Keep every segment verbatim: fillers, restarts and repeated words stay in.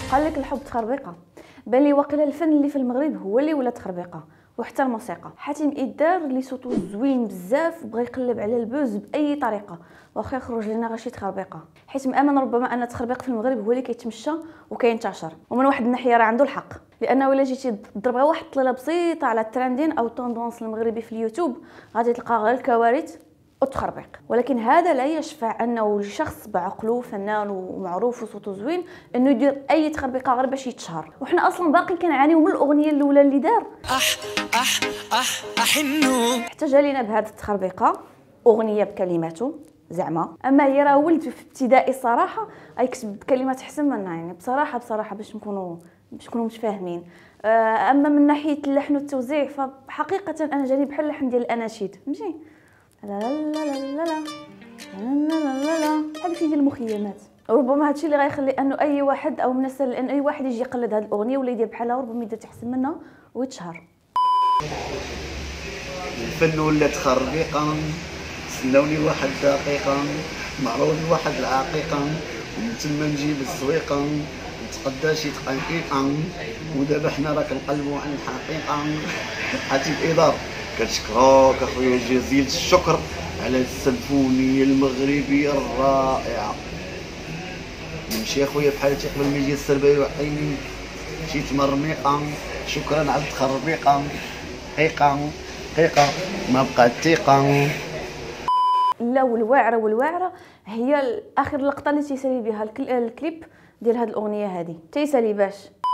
قال لك الحب تخربيقه. بان لي واقيلا الفن اللي في المغرب هو اللي ولا تخربيقه، وحتى الموسيقى. حاتم إدار اللي صوتو زوين بزاف بغى يقلب على البوز باي طريقه، واخا يخرج لنا غير شي تخربيقه، حيت مامن ربما ان التخربيق في المغرب هو اللي كيتمشى وكينتشر. ومن واحد الناحيه راه عنده الحق، لانه الا جيتي تضرب غير واحد الطليله بسيطه على الترندين او التوندونس المغربي في اليوتيوب غادي تلقى غير الكوارث والتخربيق. ولكن هذا لا يشفع انه شخص بعقله فنان ومعروف وصوته زوين انه يدير اي تخربيقه غير باش يتشهر. وحنا اصلا باقي كنعانيو من الاغنيه الاولى اللي دار اح اح اح احنو، حتى جالينا بهذه التخربيقه اغنيه بكلماته زعما. اما هي راه ولد في ابتدائي الصراحه غيكتب كلمات احسن منا، يعني بصراحه بصراحه باش نكونوا باش نكونوا متفاهمين. اما من ناحيه اللحن والتوزيع فحقيقه انا جاني بحال اللحن ديال الاناشيد، فهمتي؟ لا لا لا لا لا لا لا لا بحال شي ديال المخيمات. ربما هادشي اللي غيخلي انه اي واحد او من السهل ان اي واحد يجي يقلد هذه الاغنيه ولا يدير بحالها، وربما يدير احسن منها ويتشهر. الفن ولا تخربيقه، سناوني واحد دقيقه معروني واحد العقيقه، ومن تما نجيب الزويقه نتقدى شي دقيقه، ودابا حنا راه كنقلبوا على الحقيقه. حاتم إدار كنشكروك اخويا جزيل الشكر على السيمفونيه المغربيه الرائعه. نمشي اخويا بحالتي قبل ما يجي السرباي وعيني شي تمرميقه. شكرا على التخربيقه، حقيقه حقيقه ما بقات ثقه. لا والواعره والواعره هي اخر لقطه اللي تيسالي بها الكليب ديال هذه الاغنيه هذه، تيسالي باش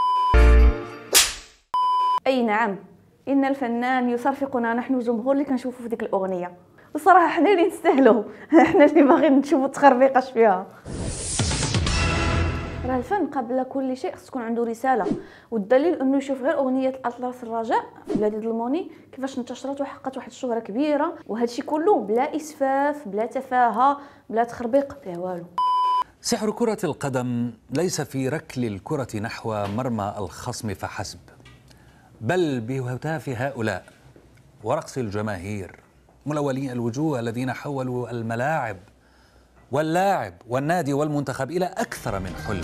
اي نعم ان الفنان يصرفقنا نحن الجمهور اللي كنشوفوا في ديك الاغنيه. والصراحه حنا اللي نستاهلوا، حنا اللي باغيين نشوفوا التخربيقه اش فيها. راه الفن قبل كل شيء خص تكون عنده رساله، والدليل انه يشوف غير اغنيه الاطلس الرجاء في بلادي الموني كيفاش انتشرت وحققت واحد الشهره كبيره، وهذا الشيء كله بلا اسفاف بلا تفاهه بلا تخربيق بلا والو. سحر كرة القدم ليس في ركل الكرة نحو مرمى الخصم فحسب، بل بهتاف هؤلاء ورقص الجماهير ملولي الوجوه الذين حولوا الملاعب واللاعب والنادي والمنتخب إلى أكثر من حلم.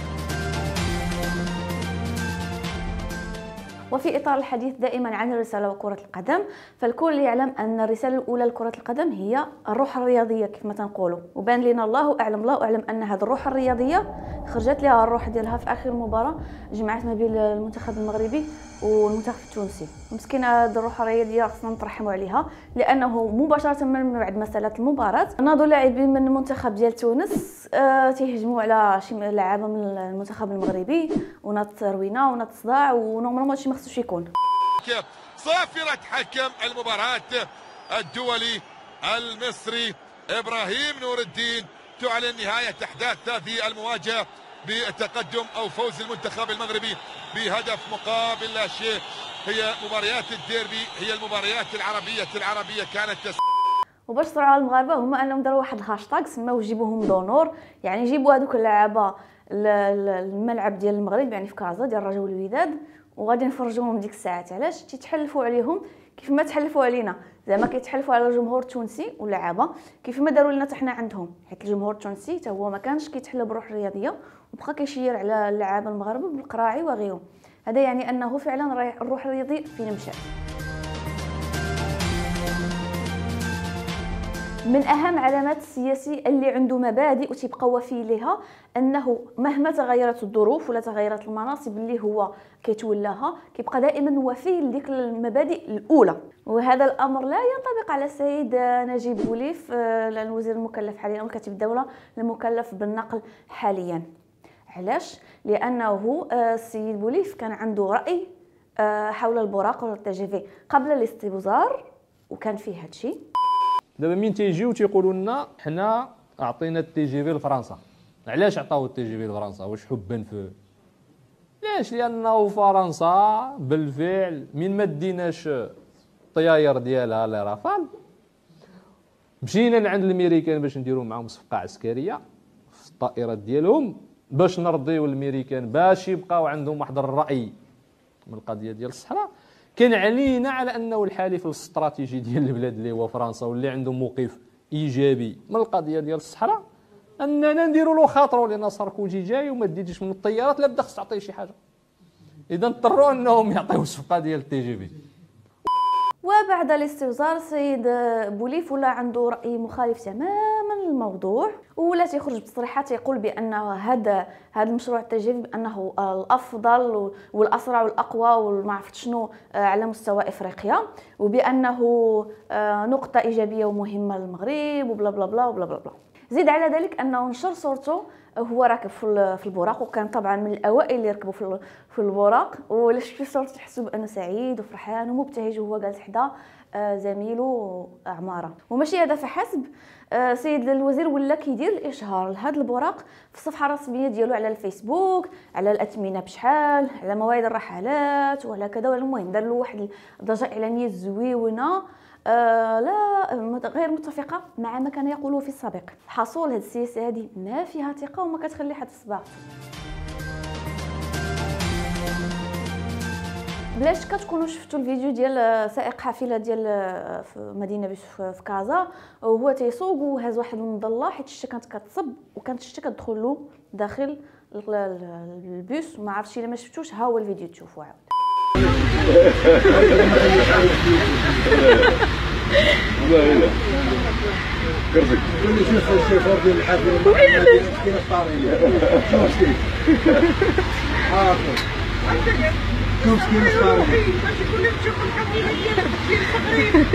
وفي إطار الحديث دائما عن الرسالة وكرة القدم، فالكل يعلم أن الرسالة الأولى لكرة القدم هي الروح الرياضية كيف ما تنقولوا، وبان لنا الله أعلم الله أعلم أن هذه الروح الرياضية خرجت لها الروح ديالها في آخر مباراة جمعت ما بين المنتخب المغربي والمنتخب التونسي. مسكينة هذه الروح الرياضية خصنا نترحموا عليها، لأنه مباشرة من بعد ما سالت المباراة ناضوا لاعبين من المنتخب ديال تونس آه تيهجموا على شي لاعبة من المنتخب المغربي، وناض روينة وناض صداع، ونورمالمون هادشي ما خصوش يكون. صافرة حكم المباراة الدولي المصري إبراهيم نور الدين تعلن نهاية أحداث هذه المواجهة بتقدم أو فوز المنتخب المغربي بهدف مقابل لا شيء. هي مباريات الديربي، هي المباريات العربية العربية كانت تس... وباش صراحه المغاربه هما انهم داروا واحد الهاشتاغ سماوه جيبوهم دونور، يعني جيبوا هذوك اللعابه الملعب ديال المغرب يعني في كازا ديال الرجاء والوداد، وغادي نفرجوهم ديك الساعات. علاش تيتحلفوا عليهم كيف ما تحلفوا علينا، زعما كيتحلفوا على الجمهور التونسي واللعابه كيف ما داروا لنا حتى حنا عندهم، حيت الجمهور التونسي حتى هو ما كانش كيتحلى بالروح الرياضيه وبقى كيشير على اللعابه المغاربه بالقراعي وغيرهم. هذا يعني انه فعلا الروح الرياضي فين مشى. من اهم علامات السياسي اللي عنده مبادئ وتيبقى وفي ليها انه مهما تغيرت الظروف ولا تغيرت المناصب اللي هو كيتولاها كيبقى دائما وفي لديك المبادئ الاولى. وهذا الامر لا ينطبق على السيد نجيب بوليف الوزير المكلف حاليا او كاتب الدوله المكلف بالنقل حاليا. علاش؟ لانه السيد بوليف كان عنده راي حول البراق والتي جي في قبل الاستبزار، وكان فيه هادشي. دابا مين تيجيو تيقولوا لنا حنا اعطينا التي جي في لفرنسا. علاش عطاو التي جي في لفرنسا؟ واش حبا في علاش؟ لانه فرنسا بالفعل من ما ديناش الطياير ديالها لي رافال مشينا لعند الامريكان باش نديروا معاهم صفقه عسكريه في الطائرات ديالهم باش نرضيو الامريكان باش يبقاو عندهم واحد الراي من القضيه ديال الصحراء. كان علينا على انه الحليف الاستراتيجي ديال البلاد اللي هو فرنسا واللي عنده موقف ايجابي من القضيه ديال الصحراء اننا نديروا له خاطرو لان ساركوجي جاي وما ديتيش من الطيارات لا بدا خص تعطيه شي حاجه. اذا اضطروا انهم يعطيو الصفقه ديال التي جي في. وبعد الاستفسار السيد بوليف ولا عنده راي مخالف تماما للموضوع، ولا تيخرج بتصريحات يقول بان هذا هذا المشروع التجريبي بانه الافضل والاسرع والاقوى وما عرفت شنو على مستوى افريقيا، وبانه نقطه ايجابيه ومهمه للمغرب وبلا بلا بلا وبلا بلا بلا. زيد على ذلك انه نشر صورته هو راكب في البراق، وكان طبعا من الاوائل اللي ركبوا في في البراق، ولا شفتوا صورته تحسوا بانه سعيد وفرحان ومبتهج وهو جالس حدا زميله عماره. وماشي هذا فحسب، سيد الوزير ولا كيدير الاشهار لهذا البراق في الصفحه الرسميه ديالو على الفيسبوك، على الاثمنه بشحال، على مواعيد الرحلات وعلى كذا. المهم دار له واحد الضجه اعلانيه زويونه آه لا غير متفقه مع ما كان يقوله في السابق. حصول هذه السياسه هذه ما فيها ثقه وما كتخلي حد صباع. بلاش كتكونوا شفتوا الفيديو ديال سائق حافله ديال في مدينه في كازا وهو تيسوق وهاز واحد المظله حيت الشتا كانت كتصب وكانت الشتا كتدخل له داخل البيس، وما عرفتش الا ما شفتوش ها هو الفيديو تشوفوه عاود. والله لا كرزك كل شوف الشيفور ديال الحافله كاين الطاريه شوف كيف عارف شوف كيف الطاريه باش يكون نشوف الحافله ديال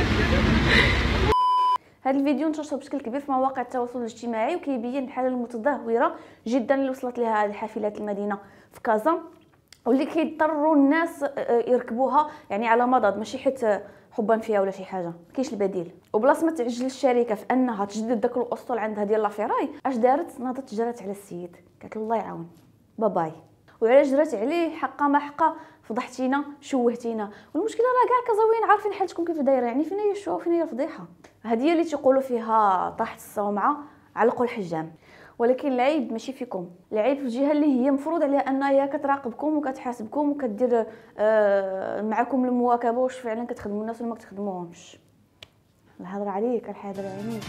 هذا الفيديو انتشر بشكل كبير في مواقع التواصل الاجتماعي وكيبين الحاله المتدهوره جدا اللي وصلت لها هذه حافلات المدينه في كازا، واللي كيضطروا الناس يركبوها يعني على مضض، ماشي حيت حبا فيها ولا شي حاجه، كاينش البديل. وبلاص ما تعجل الشركه في انها تجدد داك الاسطول عندها ديال لافيراي، اش دارت؟ ناضت جرات على السيد قالت له الله يعاون باباي، وعلاش جرات عليه حقا ما حقا فضحتينا شوهتينا. والمشكله راه كاع كازاويين عارفين حالتكم كيف دايره، يعني فين هي الشوه وفين هي الفضيحه. هذه هي اللي تيقولوا فيها طاحت الصومعه علقوا الحجام، ولكن العيب ماشي فيكم، العيب في الجهه اللي هي مفروض عليها انها هي كتراقبكم وكتحاسبكم وكدير آه معكم المواكبه واش فعلا كتخدموا الناس ولا ما كتخدموهمش. الهضره عليك الحاضر عينيك.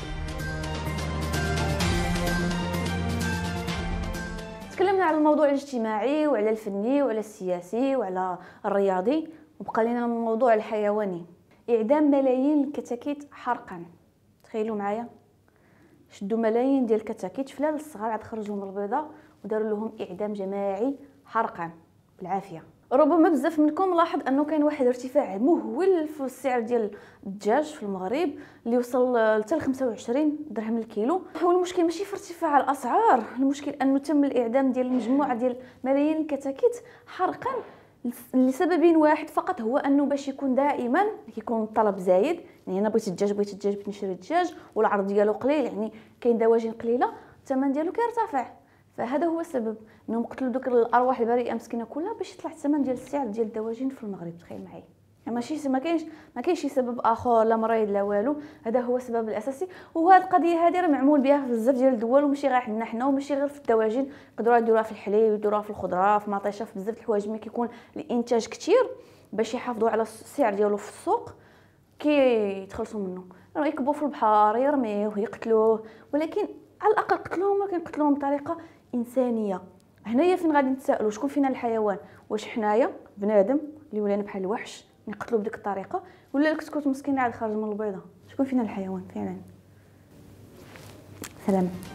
تكلمنا على الموضوع الاجتماعي وعلى الفني وعلى السياسي وعلى الرياضي، وبقى لنا الموضوع الحيواني. اعدام ملايين الكتاكيت حرقا. تخيلوا معايا شدوا ملايين ديال الكتاكيت فلال الصغار عاد خرجوا من البيضه وداروا لهم اعدام جماعي حرقا بالعافيه. ربما بزاف منكم لاحظ انه كاين واحد ارتفاع مهول في السعر ديال الدجاج في المغرب اللي وصل حتى ل خمسة وعشرين درهم الكيلو. هو المشكل ماشي في ارتفاع الاسعار، المشكل انه تم الاعدام ديال مجموعه ديال ملايين الكتاكيت حرقا لسبب واحد فقط، هو انه باش يكون دائما كيكون الطلب زايد. يعني انا بغيت الدجاج بغيت الدجاج بغيت نشري الدجاج والعرض ديالو قليل، يعني كاين دواجن قليله الثمن ديالو كيرتفع. فهذا هو السبب انهم قتلوا دوك الارواح البريئه مسكينه كلها باش يطلع الثمن ديال السعر ديال الدواجن في المغرب. تخيل معايا، ماشي ما كاينش ما كاينش شي سبب اخر لا مريض لا والو، هذا هو السبب الاساسي. وهذه القضيه هذه راه معمول بها في بزاف ديال الدول وماشي غير عندنا حنا وماشي غير في الدواجن، يقدروا يديروها في الحليب يديروها في الخضره في مطيشه في بزاف د الحوايج. ملي كيكون الانتاج كثير باش يحافظوا على السعر ديالو في السوق كيتخلصوا منه، راه يكبوا في البحر يرميوه يقتلوه، ولكن على الاقل قتلوهم ولكن قتلوهم بطريقه انسانيه. هنايا فين غادي نتسائلوا شكون فينا الحيوان؟ واش حنايا بنادم اللي ولينا بحال الوحش نقتلوا بديك الطريقه، ولا الكتكوت مسكين عاد خارج من البيضه؟ شكون فينا الحيوان فعلا؟ سلام.